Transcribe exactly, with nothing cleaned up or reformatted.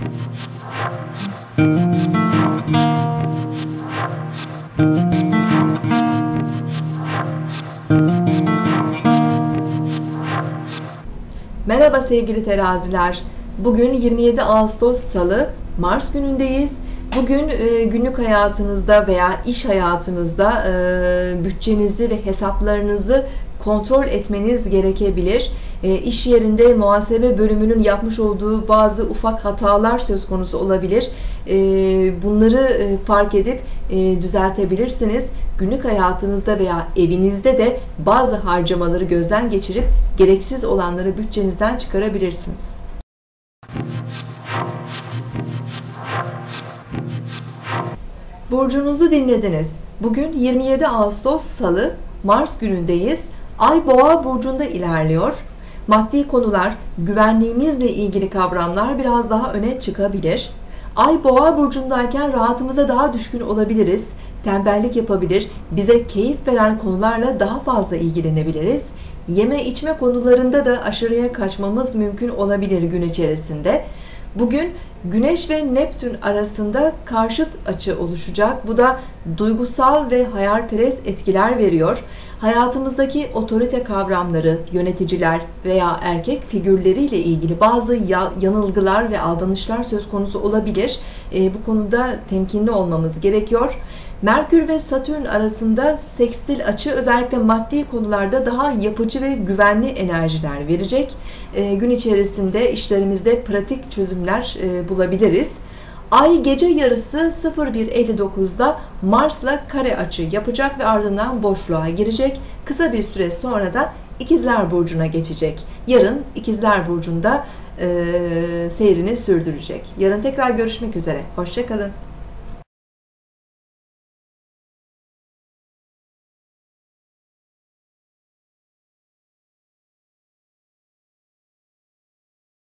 Merhaba sevgili teraziler. Bugün yirmi yedi Ağustos Salı, Mars günündeyiz. Bugün e, günlük hayatınızda veya iş hayatınızda e, bütçenizi ve hesaplarınızı kontrol etmeniz gerekebilir. E, iş yerinde muhasebe bölümünün yapmış olduğu bazı ufak hatalar söz konusu olabilir. E, bunları e, fark edip e, düzeltebilirsiniz. Günlük hayatınızda veya evinizde de bazı harcamaları gözden geçirip gereksiz olanları bütçenizden çıkarabilirsiniz. Burcunuzu dinlediniz. Bugün yirmi yedi Ağustos Salı, Mars günündeyiz. Ay Boğa burcunda ilerliyor. Maddi konular, güvenliğimizle ilgili kavramlar biraz daha öne çıkabilir. Ay Boğa burcundayken rahatımıza daha düşkün olabiliriz. Tembellik yapabilir, bize keyif veren konularla daha fazla ilgilenebiliriz. Yeme içme konularında da aşırıya kaçmamız mümkün olabilir gün içerisinde. Bugün Güneş ve Neptün arasında karşıt açı oluşacak. Bu da duygusal ve hayalperest etkiler veriyor. Hayatımızdaki otorite kavramları, yöneticiler veya erkek figürleriyle ilgili bazı yanılgılar ve aldanışlar söz konusu olabilir. E, bu konuda temkinli olmamız gerekiyor. Merkür ve Satürn arasında sekstil açı özellikle maddi konularda daha yapıcı ve güvenli enerjiler verecek. E, gün içerisinde işlerimizde pratik çözümler e, bulabiliriz. Ay gece yarısı sıfır bir elli dokuzda Mars'la kare açı yapacak ve ardından boşluğa girecek. Kısa bir süre sonra da İkizler Burcu'na geçecek. Yarın İkizler Burcu'nda e, seyrini sürdürecek. Yarın tekrar görüşmek üzere. Hoşça kalın.